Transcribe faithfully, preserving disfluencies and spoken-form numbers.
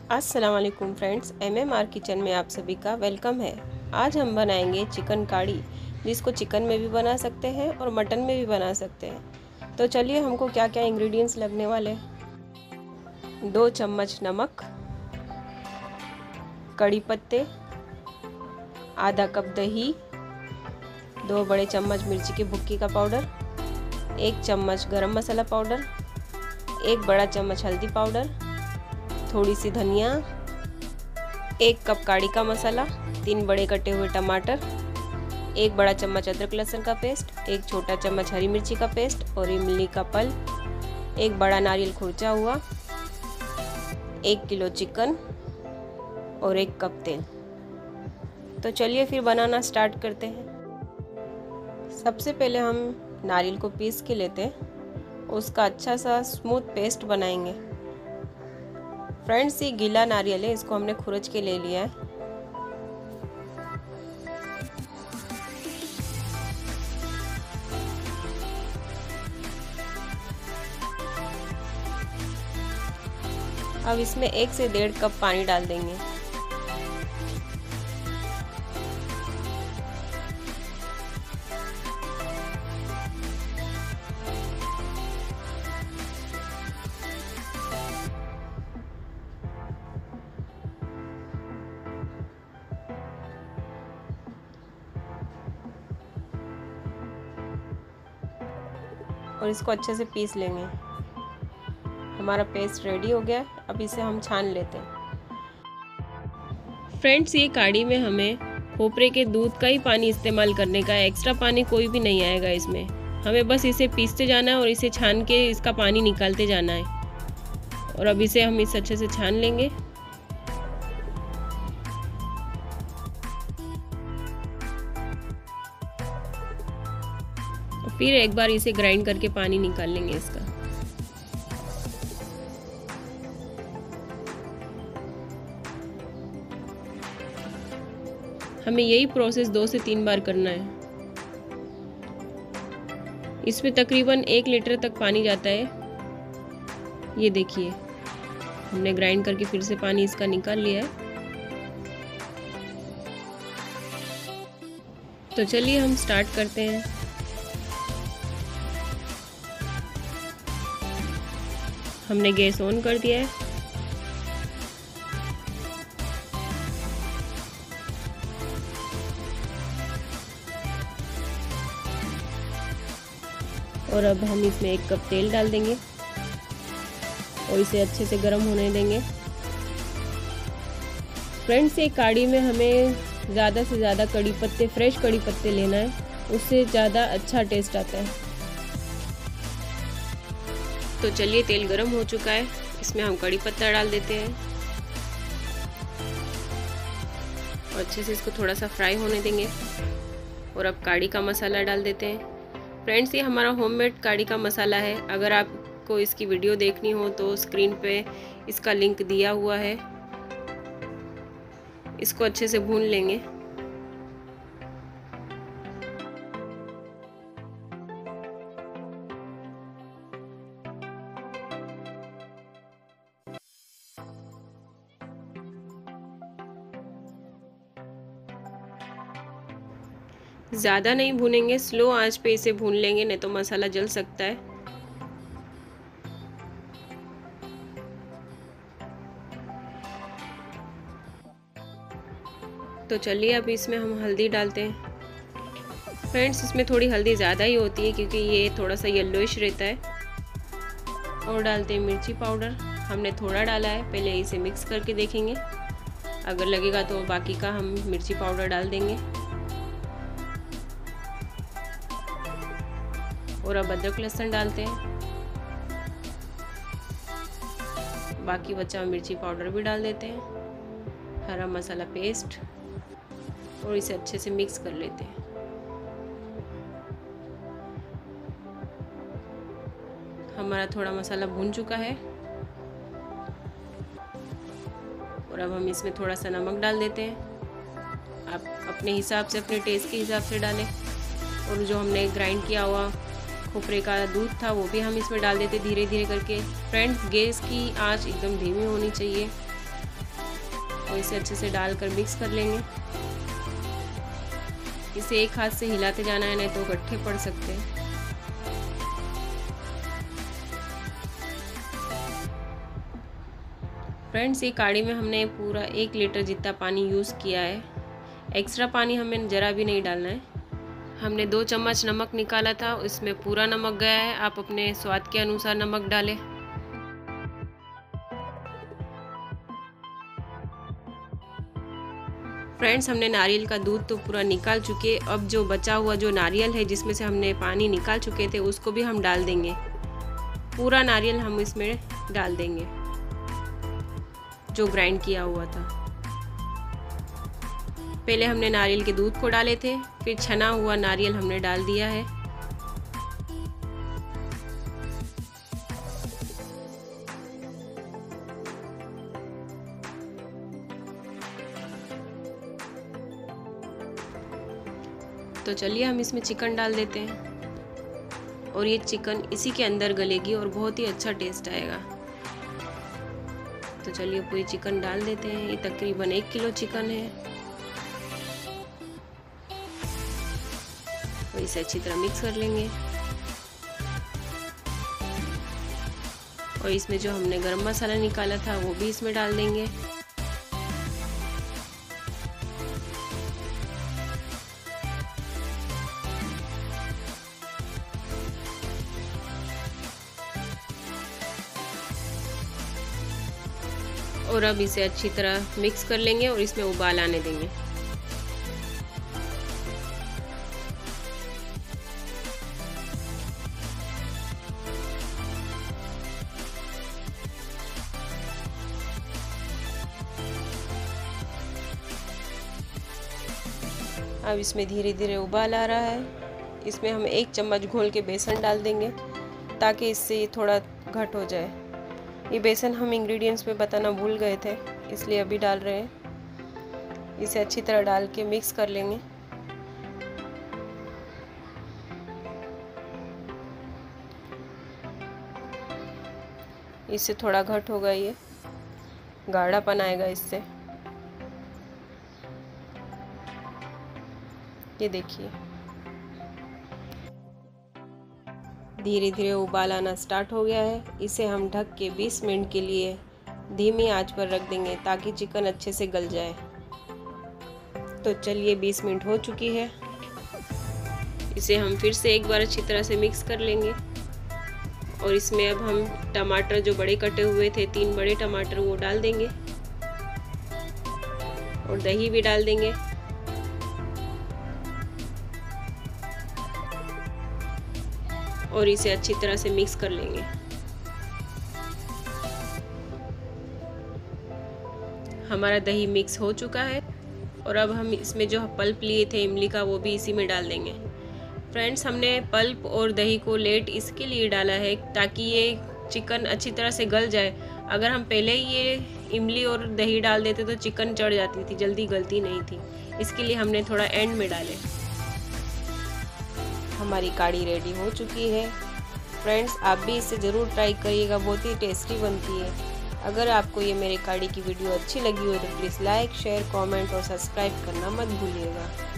अस्सलाम वालेकुम friends, M M R kitchen में आप सभी का वेलकम है। आज हम बनाएंगे चिकन कड़ी, जिसको चिकन में भी बना सकते हैं और मटन में भी बना सकते हैं। तो चलिए हमको क्या क्या इंग्रेडिएंट्स लगने वाले हैं। दो चम्मच नमक, कड़ी पत्ते, आधा कप दही, दो बड़े चम्मच मिर्ची की भुक्की का पाउडर, एक चम्मच गरम मसाला पाउडर, एक बड़ा चम्मच हल्दी पाउडर, थोड़ी सी धनिया, एक कप काड़ी का मसाला, तीन बड़े कटे हुए टमाटर, एक बड़ा चम्मच अदरक लहसुन का पेस्ट, एक छोटा चम्मच हरी मिर्ची का पेस्ट और इमली का पल, एक बड़ा नारियल खुरचा हुआ, एक किलो चिकन और एक कप तेल। तो चलिए फिर बनाना स्टार्ट करते हैं। सबसे पहले हम नारियल को पीस के लेते हैं, उसका अच्छा सा स्मूथ पेस्ट बनाएंगे। फ्रेंड्स, ये गीला नारियल है, इसको हमने खुरच के ले लिया है। अब इसमें एक से डेढ़ कप पानी डाल देंगे। और इसको अच्छे से पीस लेंगे। हमारा पेस्ट रेडी हो गया। अब इसे हम छान लेते हैं। फ्रेंड्स, ये कड़ी में हमें खोपरे के दूध का ही पानी इस्तेमाल करने का है, एक्स्ट्रा पानी कोई भी नहीं आएगा इसमें। हमें बस इसे पीसते जाना है और इसे छान के इसका पानी निकालते जाना है। और अब इसे हम इस अच्छे से छान लेंगे। फिर एक बार इसे ग्राइंड करके पानी निकाल लेंगे इसका। हमें यही प्रोसेस दो से तीन बार करना है। इसमें तकरीबन एक लीटर तक पानी जाता है। ये देखिए, हमने ग्राइंड करके फिर से पानी इसका निकाल लिया है। तो चलिए हम स्टार्ट करते हैं। हमने गैस ऑन कर दिया है। और अब हम इसमें एक कप तेल डाल देंगे और इसे अच्छे से गर्म होने देंगे। फ्रेंड्स, ये कड़ी में हमें ज़्यादा से ज़्यादा कड़ी पत्ते, फ्रेश कड़ी पत्ते लेना है, उससे ज़्यादा अच्छा टेस्ट आता है। तो चलिए, तेल गरम हो चुका है, इसमें हम कड़ी पत्ता डाल देते हैं और अच्छे से इसको थोड़ा सा फ्राई होने देंगे। और अब कड़ी का मसाला डाल देते हैं। फ्रेंड्स, ये हमारा होममेड कड़ी का मसाला है। अगर आपको इसकी वीडियो देखनी हो तो स्क्रीन पे इसका लिंक दिया हुआ है। इसको अच्छे से भून लेंगे। ज़्यादा नहीं भूनेंगे, स्लो आंच पे इसे भून लेंगे, नहीं तो मसाला जल सकता है। तो चलिए, अब इसमें हम हल्दी डालते हैं। फ्रेंड्स, इसमें थोड़ी हल्दी ज़्यादा ही होती है क्योंकि ये थोड़ा सा येलोइश रहता है। और डालते हैं मिर्ची पाउडर। हमने थोड़ा डाला है, पहले इसे मिक्स करके देखेंगे। अगर लगेगा तो बाकी का हम मिर्ची पाउडर डाल देंगे। और अब अदरक लहसुन डालते हैं। बाकी बचा मिर्ची पाउडर भी डाल देते हैं, हरा मसाला पेस्ट, और इसे अच्छे से मिक्स कर लेते हैं। हमारा थोड़ा मसाला भून चुका है। और अब हम इसमें थोड़ा सा नमक डाल देते हैं। आप अपने हिसाब से, अपने टेस्ट के हिसाब से डालें। और जो हमने ग्राइंड किया हुआ खोपरे का दूध था वो भी हम इसमें डाल देते धीरे धीरे करके। फ्रेंड्स, गैस की आंच एकदम धीमी होनी चाहिए और इसे अच्छे से डालकर मिक्स कर लेंगे। इसे एक हाथ से हिलाते जाना है, नहीं तो गट्ठे पड़ सकते हैं। फ्रेंड्स, ये काढ़ी में हमने पूरा एक लीटर जितना पानी यूज़ किया है। एक्स्ट्रा पानी हमें ज़रा भी नहीं डालना है। हमने दो चम्मच नमक निकाला था, इसमें पूरा नमक गया है। आप अपने स्वाद के अनुसार नमक डालें। फ्रेंड्स, हमने नारियल का दूध तो पूरा निकाल चुके। अब जो बचा हुआ जो नारियल है, जिसमें से हमने पानी निकाल चुके थे, उसको भी हम डाल देंगे। पूरा नारियल हम इसमें डाल देंगे जो ग्राइंड किया हुआ था। पहले हमने नारियल के दूध को डाले थे, फिर छना हुआ नारियल हमने डाल दिया है। तो चलिए हम इसमें चिकन डाल देते हैं और ये चिकन इसी के अंदर गलेगी और बहुत ही अच्छा टेस्ट आएगा। तो चलिए पूरी चिकन डाल देते हैं। ये तकरीबन एक किलो चिकन है और इसे अच्छी तरह मिक्स कर लेंगे। और इसमें जो हमने गरम मसाला निकाला था वो भी इसमें डाल देंगे। और अब इसे अच्छी तरह मिक्स कर लेंगे और इसमें उबाल आने देंगे। अब इसमें धीरे धीरे उबाल आ रहा है। इसमें हम एक चम्मच घोल के बेसन डाल देंगे ताकि इससे ये थोड़ा घट हो जाए। ये बेसन हम इंग्रेडिएंट्स में बताना भूल गए थे, इसलिए अभी डाल रहे हैं। इसे अच्छी तरह डाल के मिक्स कर लेंगे। इससे थोड़ा घट होगा, ये गाढ़ापन आएगा इससे। ये देखिए धीरे धीरे उबाल आना स्टार्ट हो गया है। इसे हम ढक के बीस मिनट के लिए धीमी आंच पर रख देंगे ताकि चिकन अच्छे से गल जाए। तो चलिए बीस मिनट हो चुकी है। इसे हम फिर से एक बार अच्छी तरह से मिक्स कर लेंगे और इसमें अब हम टमाटर जो बड़े कटे हुए थे, तीन बड़े टमाटर, वो डाल देंगे और दही भी डाल देंगे। और इसे अच्छी तरह से मिक्स कर लेंगे। हमारा दही मिक्स हो चुका है और अब हम इसमें जो पल्प लिए थे इमली का, वो भी इसी में डाल देंगे। फ्रेंड्स, हमने पल्प और दही को लेट इसके लिए डाला है ताकि ये चिकन अच्छी तरह से गल जाए। अगर हम पहले ही ये इमली और दही डाल देते तो चिकन चढ़ जाती थी, जल्दी गलती नहीं थी। इसके लिए हमने थोड़ा एंड में डाले। हमारी काढ़ी रेडी हो चुकी है। फ्रेंड्स, आप भी इसे ज़रूर ट्राई करिएगा, बहुत ही टेस्टी बनती है। अगर आपको ये मेरे काढ़ी की वीडियो अच्छी लगी हो तो प्लीज़ लाइक, शेयर, कमेंट और सब्सक्राइब करना मत भूलिएगा।